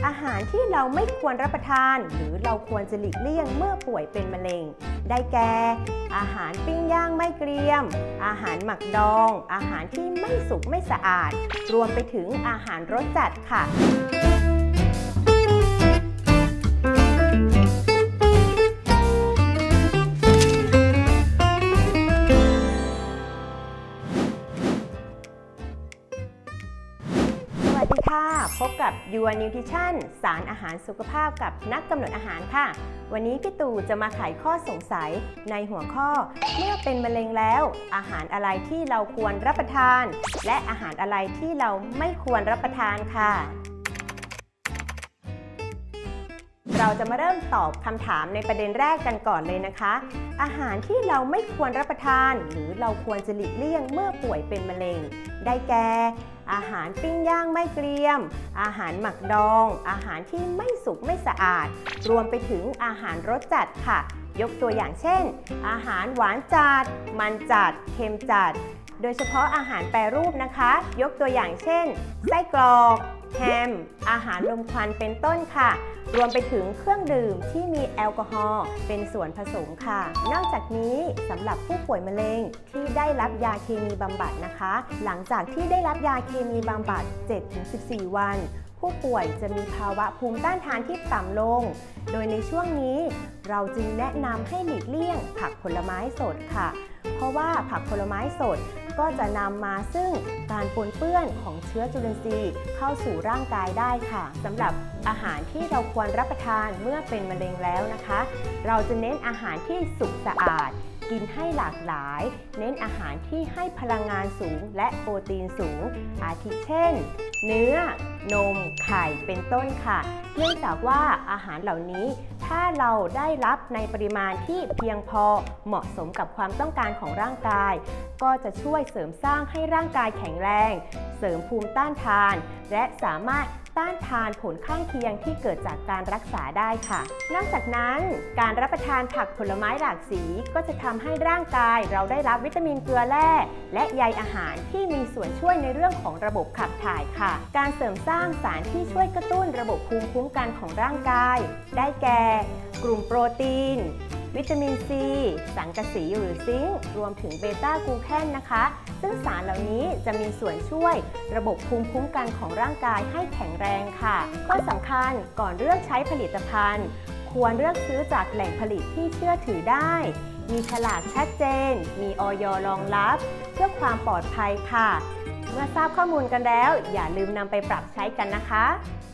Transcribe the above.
อาหารที่เราไม่ควรรับประทานหรือเราควรจะหลีกเลี่ยงเมื่อป่วยเป็นมะเร็งได้แก่อาหารปิ้งย่างไม่เกรียมอาหารหมักดองอาหารที่ไม่สุกไม่สะอาดรวมไปถึงอาหารรสจัดค่ะสวัสดีค่ะพบกับ Your Nutrition สารอาหารสุขภาพกับนักกำหนดอาหารค่ะวันนี้พี่ตู่จะมาไขข้อสงสัยในหัวข้อเมื่อเป็นมะเร็งแล้วอาหารอะไรที่เราควรรับประทานและอาหารอะไรที่เราไม่ควรรับประทานค่ะเราจะมาเริ่มตอบคำถามในประเด็นแรกกันก่อนเลยนะคะอาหารที่เราไม่ควรรับประทานหรือเราควรจะหลีกเลี่ยงเมื่อป่วยเป็นมะเร็งได้แก่อาหารปิ้งย่างไม่เกรียมอาหารหมักดองอาหารที่ไม่สุกไม่สะอาดรวมไปถึงอาหารรสจัดค่ะยกตัวอย่างเช่นอาหารหวานจัดมันจัดเค็มจัดโดยเฉพาะอาหารแปรรูปนะคะยกตัวอย่างเช่นไส้กรอกแฮมอาหารลมควันเป็นต้นค่ะรวมไปถึงเครื่องดื่มที่มีแอลกอฮอล์เป็นส่วนผสมค่ะนอกจากนี้สำหรับผู้ป่วยมะเร็งที่ได้รับยาเคมีบำบัดนะคะหลังจากที่ได้รับยาเคมีบำบัด 7-14 วันผู้ป่วยจะมีภาวะภูมิต้านทานที่ต่ำลงโดยในช่วงนี้เราจึงแนะนำให้หลีกเลี่ยงผักผลไม้สดค่ะเพราะว่าผักผลไม้สดก็จะนำมาซึ่งการปนเปื้อนของเชื้อจุลินทรีย์เข้าสู่ร่างกายได้ค่ะสำหรับอาหารที่เราควรรับประทานเมื่อเป็นมะเร็งแล้วนะคะเราจะเน้นอาหารที่สุกสะอาดกินให้หลากหลายเน้นอาหารที่ให้พลังงานสูงและโปรตีนสูงอาทิเช่นเนื้อนมไข่เป็นต้นค่ะเนื่องจากว่าอาหารเหล่านี้ถ้าเราได้รับในปริมาณที่เพียงพอเหมาะสมกับความต้องการของร่างกายก็จะช่วยเสริมสร้างให้ร่างกายแข็งแรงเสริมภูมิต้านทานและสามารถต้านทานผลข้างเคียงที่เกิดจากการรักษาได้ค่ะนอกจากนั้นการรับประทานผักผลไม้หลากสีก็จะทำให้ร่างกายเราได้รับวิตามินเกลือแร่และใยอาหารที่มีส่วนช่วยในเรื่องของระบบขับถ่ายค่ะการเสริมสร้างสารที่ช่วยกระตุ้นระบบภูมิคุ้มกันของร่างกายได้แก่กลุ่มโปรตีนวิตามินซีสังกะสีหรือซิงค์รวมถึงเบต้ากลูแคนนะคะซึ่งสารเหล่านี้จะมีส่วนช่วยระบบภูมิคุ้มกันของร่างกายให้แข็งแรงค่ะข้อสำคัญก่อนเลือกใช้ผลิตภัณฑ์ควรเลือกซื้อจากแหล่งผลิตที่เชื่อถือได้มีฉลากชัดเจนมีอย.รองรับเพื่อความปลอดภัยค่ะเมื่อทราบข้อมูลกันแล้วอย่าลืมนำไปปรับใช้กันนะคะ